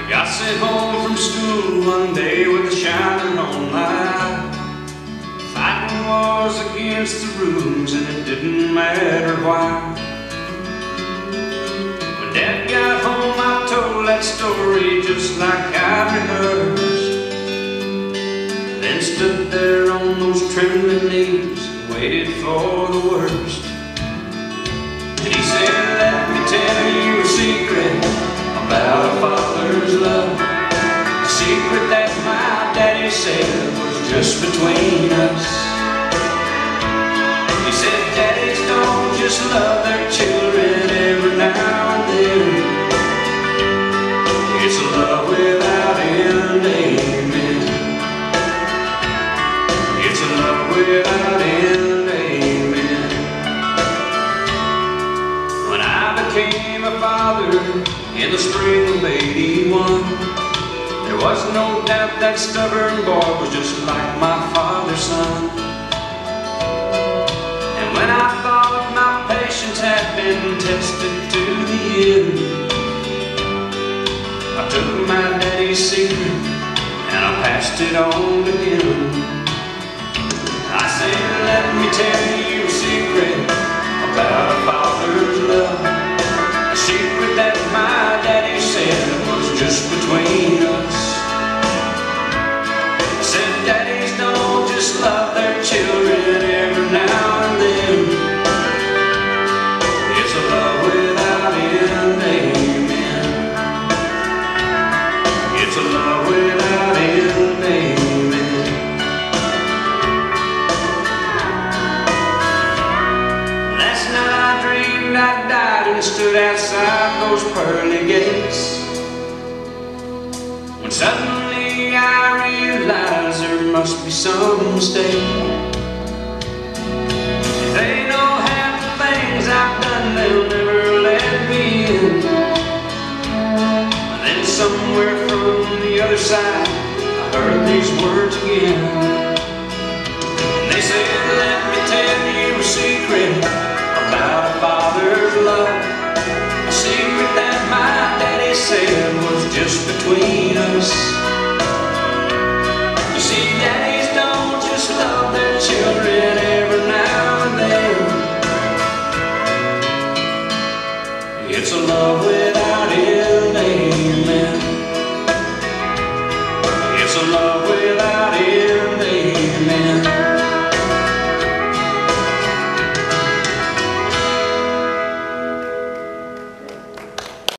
Got sent home from school one day with a shining on my eye. Fighting wars against the rules and it didn't matter why. When Dad got home I told that story just like I'd rehearsed. Then stood there on those trembling knees and waited for the worst. And he said, let me tell you a secret about a father's love. A secret that my daddy said was just between us. He said, daddies don't just love their children every now and then. It's a love without end, amen. It's a love without end, amen. When I became a father in the spring of '81, there was no doubt that stubborn boy was just like my father's son. And when I thought my patience had been tested to the end, I took my daddy's secret and I passed it on to him. I said, let me tell you a secret about a father's love. A secret that my daddy said was just between us. He said, daddies don't just love their children every now and then. It's a love without end, amen. It's a love without end, amen. Last night I dreamed I died and stood outside those pearly gates, when suddenly I realized there must be some mistake. If they know half the things I've done, they'll never let me in. Then somewhere from the other side I heard these words again. And they said, let me tell you a secret about a father's love. A secret that my daddy said was just between us. You see, daddies don't just love their children every now and then. It's a love without